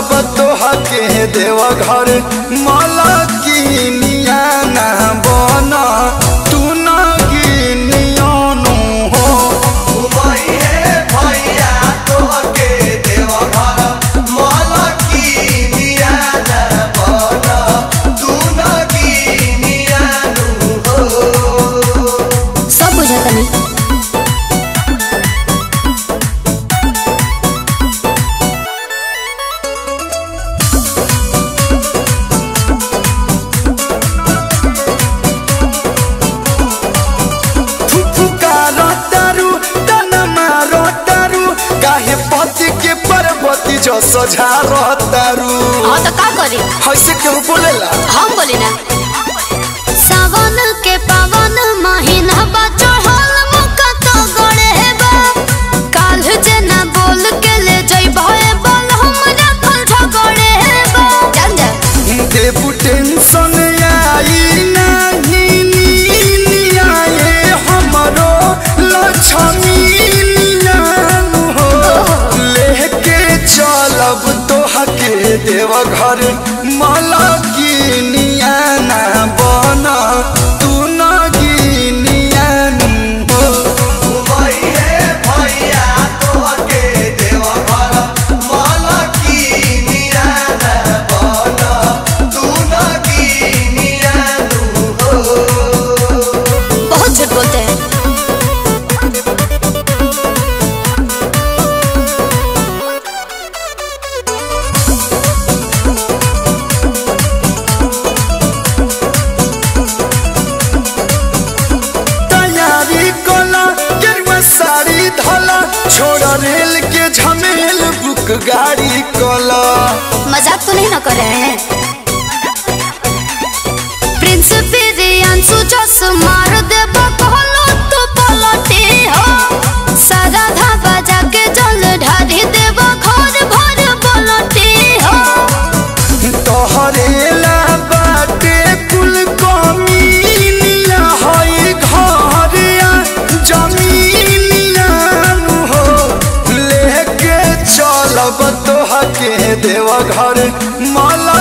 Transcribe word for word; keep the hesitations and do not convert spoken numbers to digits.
चलब तोहके देवा घर माला की नियाना बना तू ना गिनियानु हो भैया तोहके देवा घर माला की नियाना बना तू ना गिनियानु हो। सब बुझाता नहीं। जो सजा रहतारू हाँ तो का करी ऐसे क्यों बोलेला हम बोली ना सावन के पावन महीना बा चढ़ल मुका तो गड़े बा काल जे ना बोल के ले जइबो ए बोल हम रखल झगड़े बा जान जा देबू टेंशन आई नहीं नी आए हमरो लक्ष्मी चलब तोहके देवा घर माला की नियाना बना तू ना गिनियानु हो भैया तोहके देवा घर माला की नियाना बना तू ना गिनियानु हो। बहुत झूठ बोलते हैं। छोड़ा रेल के झमेल बुक गाड़ी कोला मजाक तो नहीं ना कर रहे हैं। प्रिंस प्रियांशु जस मार देबा कहलो तो पलटी हो सारा धाबा जाके जल ढारी देबा घर भर पलटी हो तोहरेला बाटे कुल कमीनिया हई घरिया जमीनिया हो लेके चलब तोहके देवा घर माला